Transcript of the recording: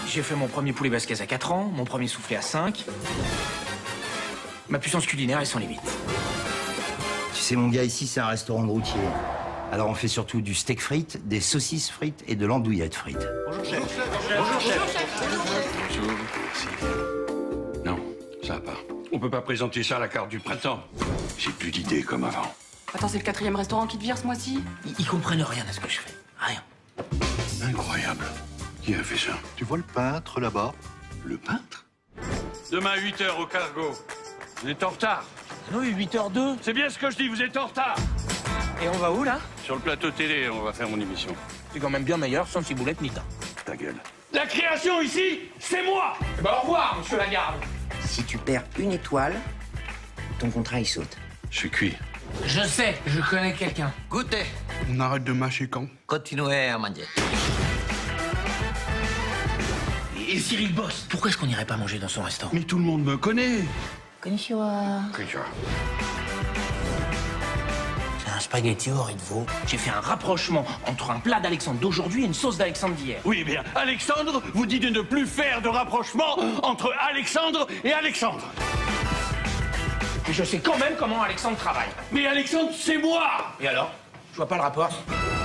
J'ai fait mon premier poulet basquez à 4 ans, mon premier soufflé à 5. Ma puissance culinaire est sans limite. Tu sais, mon gars, ici, c'est un restaurant de routier. Alors, on fait surtout du steak frites, des saucisses frites et de l'andouillette frites. Bonjour, chef. Bonjour, chef. Bonjour. Non, ça va pas. On peut pas présenter ça à la carte du printemps. J'ai plus d'idées comme avant. Attends, c'est le 4e restaurant qui te vire ce mois-ci? Ils comprennent rien à ce que je fais. Rien. Incroyable. Qui a fait ça? Tu vois le peintre là-bas? Le peintre? Demain, 8h au cargo. Vous êtes en retard. Oui, 8h02. C'est bien ce que je dis, vous êtes en retard. Et on va où, là? Sur le plateau télé, on va faire mon émission. C'est quand même bien meilleur sans ciboulette ni thym. Ta gueule. La création ici, c'est moi. Eh ben, au revoir, monsieur Lagarde. Si tu perds une étoile, ton contrat il saute. Je suis cuit. Je sais, je connais quelqu'un. Goûtez. On arrête de mâcher quand? Continuez à manger. Et Cyril Boss, pourquoi est-ce qu'on n'irait pas manger dans son restaurant? Mais tout le monde me connaît. Konnichiwa. C'est un spaghetti au riz de veau. J'ai fait un rapprochement entre un plat d'Alexandre d'aujourd'hui et une sauce d'Alexandre d'hier. Oui, bien, Alexandre vous dit de ne plus faire de rapprochement entre Alexandre et Alexandre. Et je sais quand même comment Alexandre travaille. Mais Alexandre, c'est moi. Et alors? Je vois pas le rapport.